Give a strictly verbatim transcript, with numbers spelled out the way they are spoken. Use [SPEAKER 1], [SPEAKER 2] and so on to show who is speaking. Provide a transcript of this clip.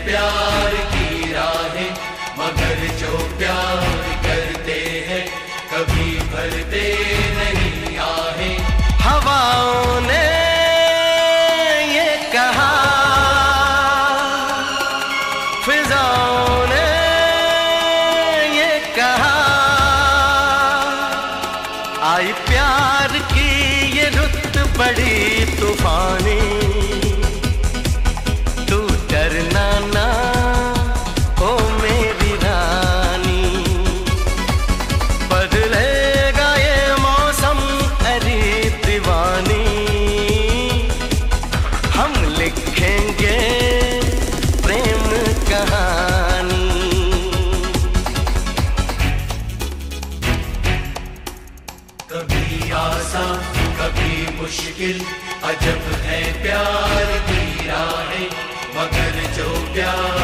[SPEAKER 1] प्यार की राहें, मगर जो प्यार करते हैं कभी भरते नहीं आहें।
[SPEAKER 2] हवाओं ने ये कहा, फिजाओं ने ये कहा, आई प्यार की ये रुत बड़ी तूफानी। तू डरना ना ओ मेरी रानी, बदलेगा ये मौसम अरे दीवानी। हम लिखेंगे प्रेम कहानी।
[SPEAKER 1] कभी आसान कभी मुश्किल, अजब है प्यार की राहें, मगर जो प्यार